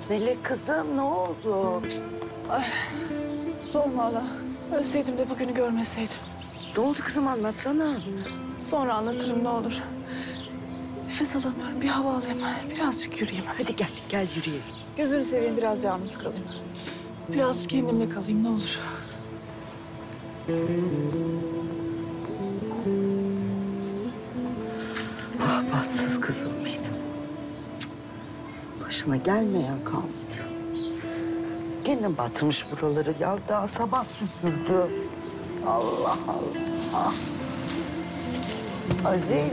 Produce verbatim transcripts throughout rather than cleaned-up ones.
Melek kızım ne oldu? Ay, sorma hala. Ölseydim de bugünü görmeseydim. Ne oldu kızım anlatsana. Sonra anlatırım ne olur. Nefes alamıyorum. Bir hava alayım. Birazcık yürüyeyim. Hadi gel, gel yürüyelim. Gözünü seveyim, biraz yalnız kalayım. Biraz kendimle kalayım ne olur. Ah bahtsız kızım benim. Cık. Başına gelmeyen kalmadı. Gene batmış buraları. Ya daha sabah süpürdü. Allah Allah. Aziz.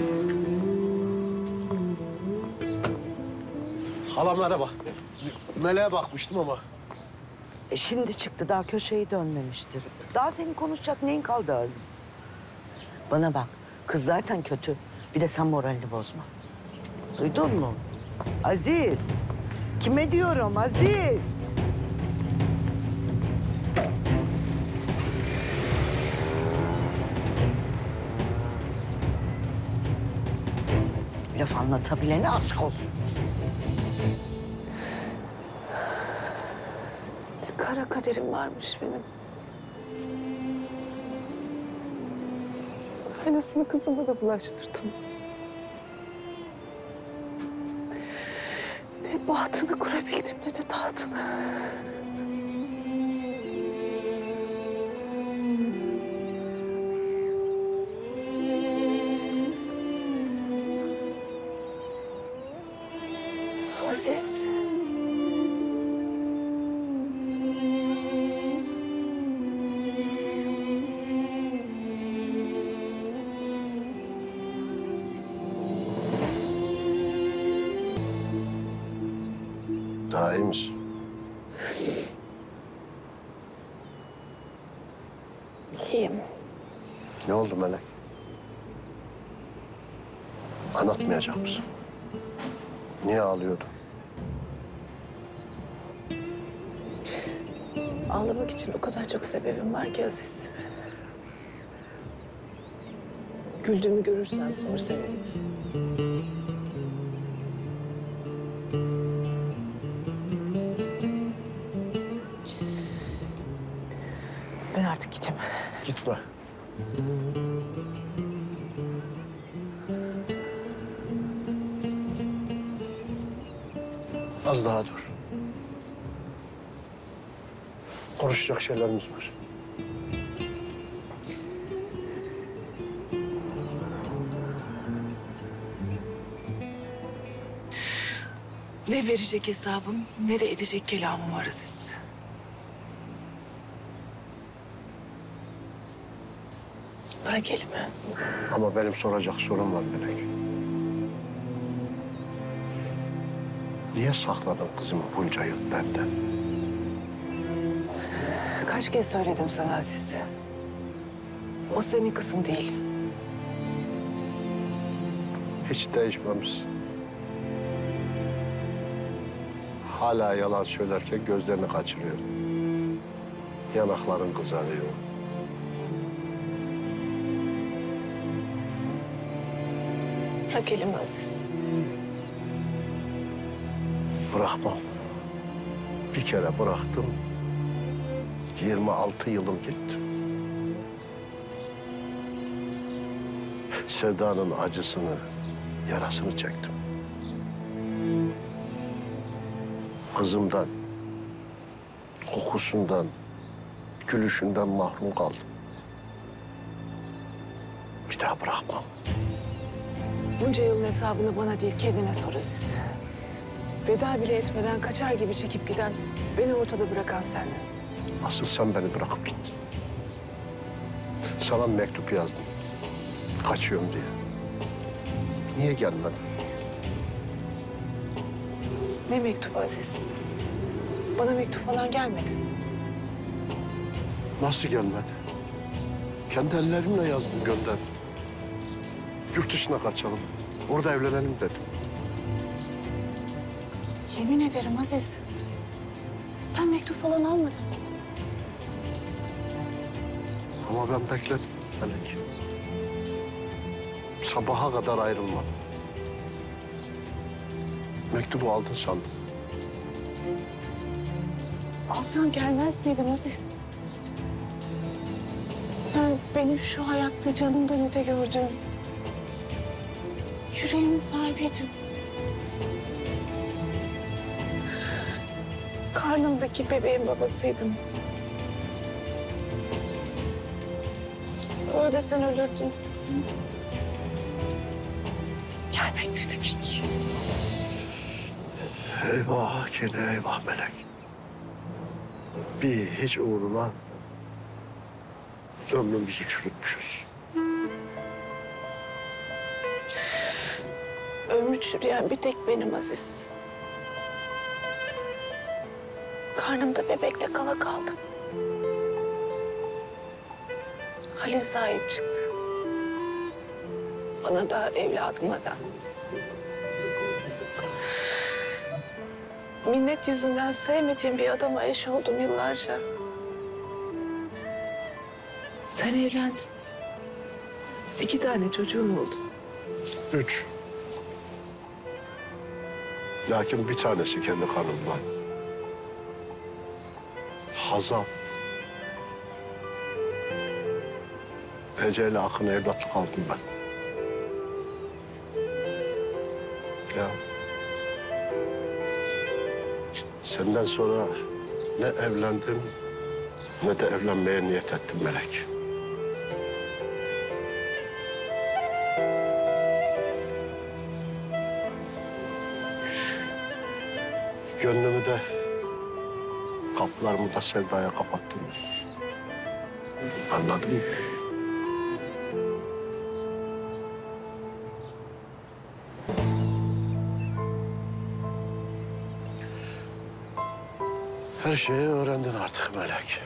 Hala merhaba. Meleğe bakmıştım ama. E şimdi çıktı, daha köşeyi dönmemiştir. Daha senin konuşacak neyin kaldı Aziz? Bana bak, kız zaten kötü. Bir de sen moralini bozma. Duydun mu? Aziz. Kime diyorum Aziz? Laf anlatabilene aşk olsun. Ne kara kaderim varmış benim. Aynasını kızıma da bulaştırdım. Ne bahtını kurabildim ne de tahtını. Aziz. Daha iyi misin? İyiyim. Ne oldu Melek? Anlatmayacak mısın? Niye ağlıyordun? Ağlamak için o kadar çok sebebim var ki Aziz. Güldüğümü görürsen sor seveyim. Ben artık gideyim. Gitme. Az daha dur. Konuşacak şeylerimiz var. Ne verecek hesabım ne de edecek kelamım var Aziz. Bırak elimi. Ama benim soracak sorum var Melek. Niye sakladın kızımı bunca yıl benden? Kaç kez söyledim sana Aziz. O senin kızın değil. Hiç değişmemiş. Hala yalan söylerken gözlerini kaçırıyor. Yanakların kızarıyor. Bırak elimi Aziz. Bırakmam. Bir kere bıraktım. Yirmi altı yılım gitti. Sevdanın acısını, yarasını çektim. Kızımdan, kokusundan, gülüşünden mahrum kaldım. Bir daha bırakmam. Bunca yılın hesabını bana değil kendine sor Aziz. Veda bile etmeden kaçar gibi çekip giden, beni ortada bırakan sendin. Asıl sen beni bırakıp gittin. Sana mektup yazdım. Kaçıyorum diye. Niye gelmedin? Ne mektubu Aziz? Bana mektup falan gelmedi. Nasıl gelmedi? Kendi ellerimle yazdım, gönderdim. Yurt dışına kaçalım. Orada evlenelim dedim. Yemin ederim Aziz. Ben mektup falan almadım. Ama ben bekledim Melek. Sabaha kadar ayrılmadım. Mektubu aldın sandım. alsan gelmez miydin Aziz? Sen benim şu hayatta canımdan öte gördüğüm yüreğimin sahibiydin. Karnımdaki bebeğin babasıydın. Öyle sen ölürdün. Gelmek ne demek? Eyvah gene eyvah melek. Bir hiç uğruna ömrümüzü çürütmüşüz. Ömrü çürüyen bir tek benim Aziz. Karnımda bebekle kala kaldım. Halil sahip çıktı. Bana da evladıma da. Minnet yüzünden sevmediğim bir adama eş oldum yıllarca. Sen evlendin. İki tane çocuğun oldu. Üç. Lakin bir tanesi kendi kanımdan. Hazal. Ece'yle Akın'a evlatlık aldım ben. Ya. Senden sonra ne evlendim ne de evlenmeye niyet ettim Melek. Gönlümü de kapılarımı da sevdaya kapattım. Anladın mı? Her şeyi öğrendin artık Melek.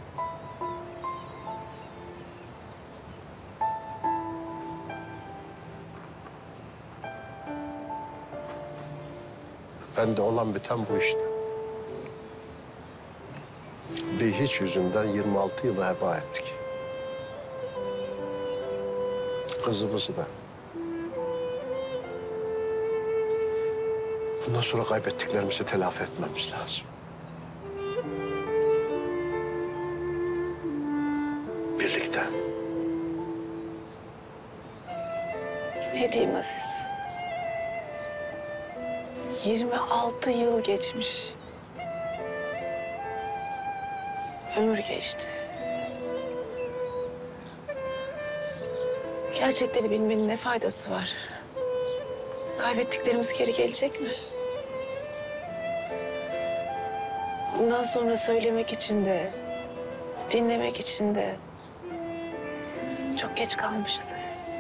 Bende olan biten bu işte. Bir hiç yüzünden yirmi altı yılı heba ettik. Kızımızı da. Bundan sonra kaybettiklerimizi telafi etmemiz lazım. Birlikte. Ne diyeyim Aziz? yirmi altı yıl geçmiş. Ömür geçti. Gerçekleri bilmenin ne faydası var? Kaybettiklerimiz geri gelecek mi? Bundan sonra söylemek için de, dinlemek için de çok geç kalmışız Aziz.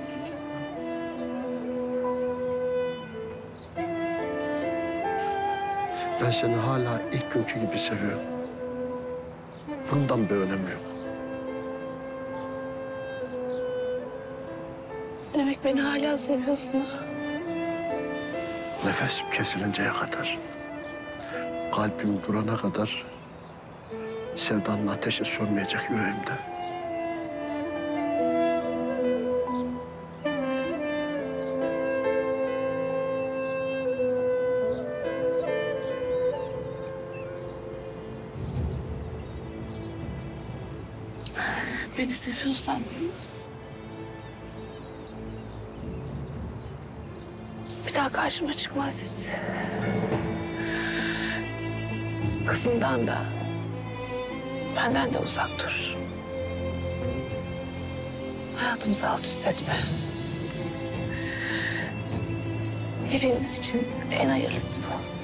Ben seni hala ilk günkü gibi seviyorum. Bundan bir önemi yok. Demek beni hala seviyorsun ha? Nefesim kesilinceye kadar, kalbim durana kadar sevdanın ateşi sönmeyecek yüreğimde. Beni seviyorsan bir daha karşıma çıkma Aziz. Kızımdan da benden de uzak dur. Hayatımızı alt üst etme. Hepimiz için en hayırlısı bu.